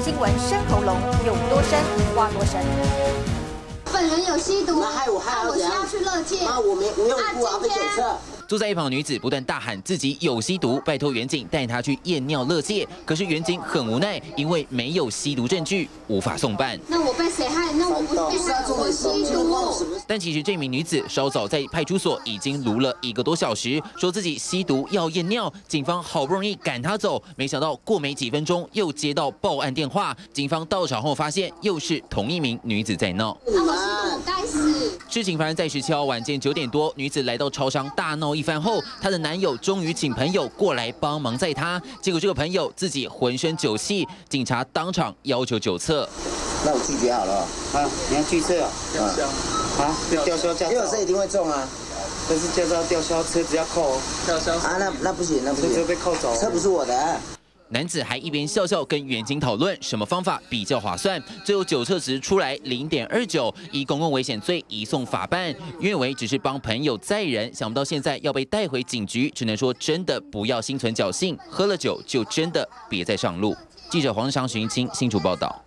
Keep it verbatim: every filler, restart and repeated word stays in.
新闻深喉咙，有多深挖多深。 本人有吸毒， 那害我害我我是要去乐界。 妈，我没无缘无故啊被酒测。 坐在一旁的女子不断大喊自己有吸毒，拜托远警带她去验尿勒戒。可是远警很无奈，因为没有吸毒证据，无法送办。 那我被谁害？那我不是被害，我吸毒。 但其实这名女子稍早在派出所已经撸了一个多小时，说自己吸毒要验尿。警方好不容易赶她走，没想到过没几分钟又接到报案电话。警方到场后发现，又是同一名女子在闹。 啊，我吸毒，我该死。 事情发生在十七号晚间九点多，女子来到超商大闹一番后，她的男友终于请朋友过来帮忙载她，结果这个朋友自己浑身酒气，警察当场要求酒测。 那我拒绝好了。 啊，你要拒测啊？ 吊销。 啊，吊销驾照。 因为这一定会中啊。 但是驾照吊销，车子要扣哦。吊销。 啊，那那不行，那不行。 车被扣走。 车不是我的、啊。 男子还一边笑笑跟远警讨论什么方法比较划算，最后酒测值出来零点二九，以公共危险罪移送法办。原以为只是帮朋友载人，想不到现在要被带回警局，只能说真的不要心存侥幸，喝了酒就真的别再上路。记者黄志祥、徐英清新竹报道。